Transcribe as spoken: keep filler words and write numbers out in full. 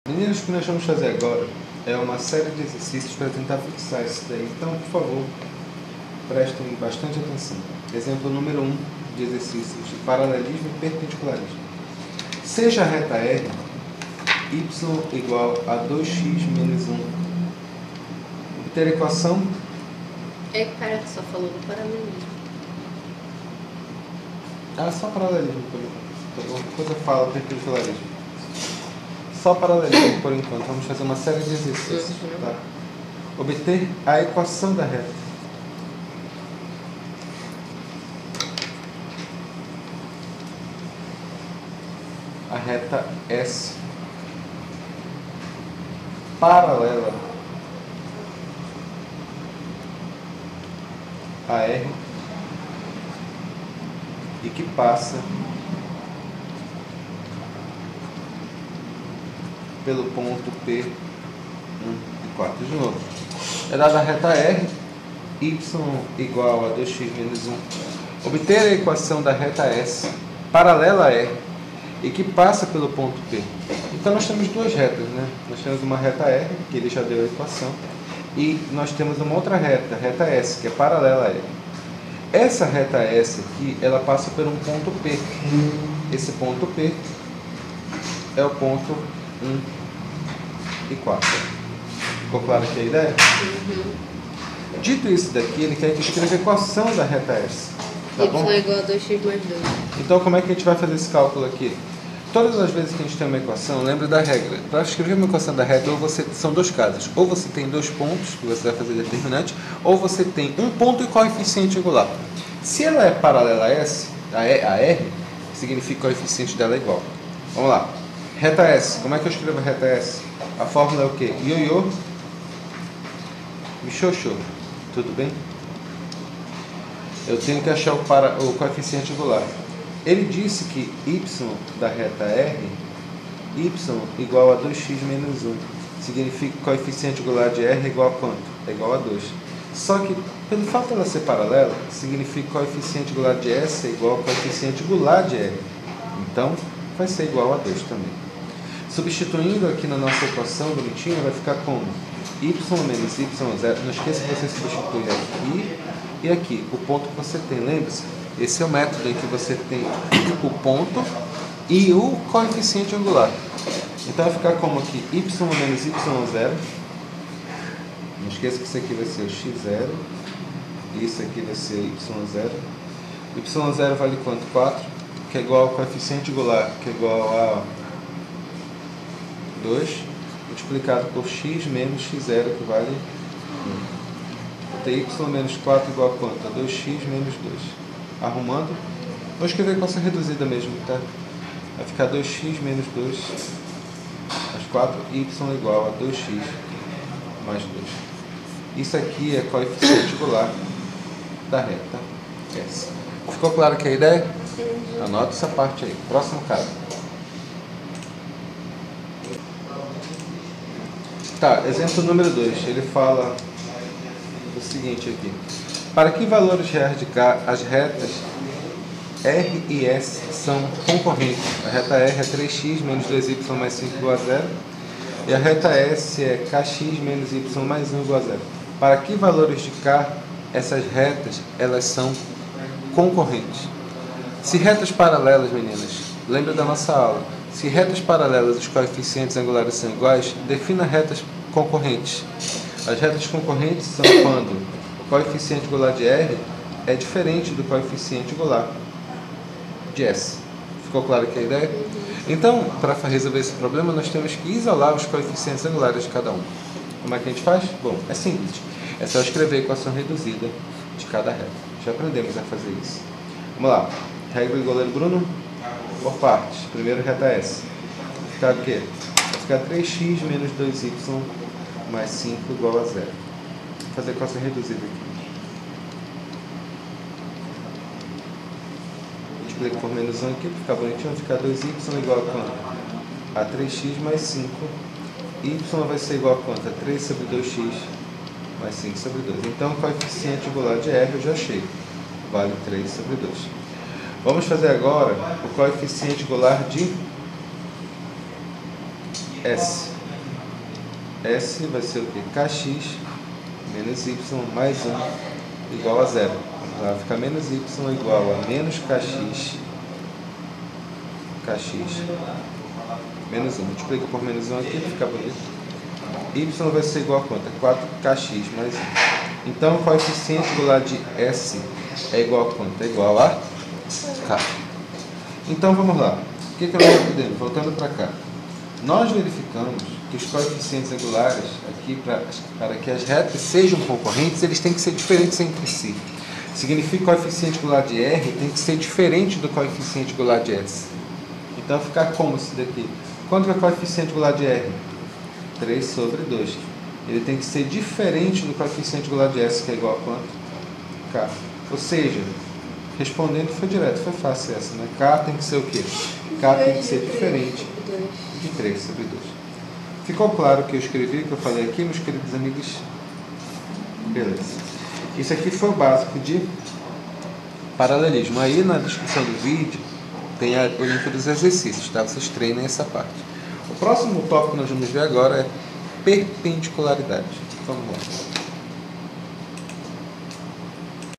Meninos, o que nós vamos fazer agora é uma série de exercícios para tentar fixar isso daí. Então, por favor, prestem bastante atenção. Exemplo número um de exercícios de paralelismo e perpendicularismo. Seja a reta R y igual a dois x menos um. Obter a equação... É que parece que só falou do paralelismo. Ah, só paralelismo por enquanto. Outra coisa fala perpendicularismo. Só paralelismo por enquanto. Vamos fazer uma série de exercícios. Uhum. Tá? Obter a equação da reta. A reta S paralela a R e que passa pelo ponto P um e quatro. De novo, é dada a reta R, y igual a dois x menos um. Obter a equação da reta S paralela a R e que passa pelo ponto P. Então nós temos duas retas, né? Nós temos uma reta R, que ele já deu a equação, e nós temos uma outra reta, reta S, que é paralela a R. Essa reta S aqui, ela passa por um ponto P. Esse ponto P é o ponto um e quatro. Ficou claro aqui a ideia? Uhum. Dito isso daqui, ele quer que escreva a equação da reta S. Tá bom? Y é igual a dois x mais dois. Então, como é que a gente vai fazer esse cálculo aqui? Todas as vezes que a gente tem uma equação, lembra da regra. Para escrever uma equação da reta, ou você, são dois casos. Ou você tem dois pontos, que você vai fazer determinante, ou você tem um ponto e coeficiente angular. Se ela é paralela a S, a R, significa que o coeficiente dela é igual. Vamos lá. Reta S. Como é que eu escrevo a reta S? A fórmula é o quê? Ioiô, michôchô. Tudo bem? Eu tenho que achar o, para, o coeficiente angular. Ele disse que y da reta R, y igual a dois x menos um. Significa que o coeficiente angular de R é igual a quanto? É igual a dois. Só que, pelo fato de ela ser paralela, significa que o coeficiente angular de S é igual ao coeficiente angular de R. Então, vai ser igual a dois também. Substituindo aqui na nossa equação bonitinha, vai ficar como? Y menos y zero. Não esqueça que você substitui aqui e aqui. O ponto que você tem, lembre-se? Esse é o método em que você tem o ponto e o coeficiente angular. Então vai ficar como aqui? Y menos y zero. Não esqueça que isso aqui vai ser o x zero. E isso aqui vai ser y zero. Y zero vale quanto? quatro. Que é igual ao coeficiente angular, que é igual a dois. Multiplicado por x menos x zero, que vale um. Vou ter y menos quatro igual a quanto? A dois x menos dois. Arrumando, vou escrever com essa reduzida mesmo, tá? Vai ficar dois x menos dois mais quatro, y igual a dois x mais dois. Isso aqui é coeficiente angular da reta S. Ficou claro que a ideia? Anota essa parte aí. Próximo caso. Tá, exemplo número dois. Ele fala o seguinte aqui. Para que valores reais de K as retas R e S são concorrentes? A reta R é três x menos dois y mais cinco igual a zero. E a reta S é kx menos y mais um igual a zero. Para que valores de K essas retas elas são concorrentes? Se retas paralelas, meninas, lembra da nossa aula. Se retas paralelas os coeficientes angulares são iguais, defina retas concorrentes. As retas concorrentes são quando o coeficiente angular de R é diferente do coeficiente angular de S. Ficou claro aqui a ideia? Então, para resolver esse problema, nós temos que isolar os coeficientes angulares de cada um. Como é que a gente faz? Bom, é simples. É só escrever a equação reduzida de cada reta. Já aprendemos a fazer isso. Vamos lá. Regra do goleiro Bruno. Por partes. Primeiro, reta S. Vai ficar o quê? Vai ficar três x menos dois y mais cinco igual a zero. Vou fazer a equação reduzida aqui. Multiplico por menos um aqui, para ficar bonitinho, vai ficar dois y igual a quanto? A três x mais cinco. Y vai ser igual a quanto? A três sobre dois x mais cinco sobre dois. Então, o coeficiente angular de R eu já achei. Vale três sobre dois. Vamos fazer agora o coeficiente angular de S. S vai ser o quê? Kx menos y mais um igual a zero. Vai ficar menos y igual a menos kx, kx menos um. Multiplica por menos um aqui, fica bonito. Y vai ser igual a quanto? É quatro kx mais um. Então, o coeficiente do lado de S é igual a quanto? É igual a K. Então, vamos lá. O que, que nós aprendemos? Voltando para cá. Nós verificamos que os coeficientes angulares, aqui, pra, para que as retas sejam concorrentes, eles têm que ser diferentes entre si. Significa que o coeficiente angular de R tem que ser diferente do coeficiente angular de S. Então, vai ficar como esse daqui? Quanto é o coeficiente angular de R? três sobre dois. Ele tem que ser diferente do coeficiente angular de S, que é igual a quanto? K. Ou seja, respondendo foi direto, foi fácil essa, né? K tem que ser o quê? K tem que ser diferente de três sobre dois. Ficou claro o que eu escrevi, que eu falei aqui, meus queridos amigos? Beleza. Isso aqui foi o básico de paralelismo. Aí na descrição do vídeo tem o link dos exercícios, tá? Vocês treinem essa parte. O próximo tópico que nós vamos ver agora é perpendicularidade. Vamos lá.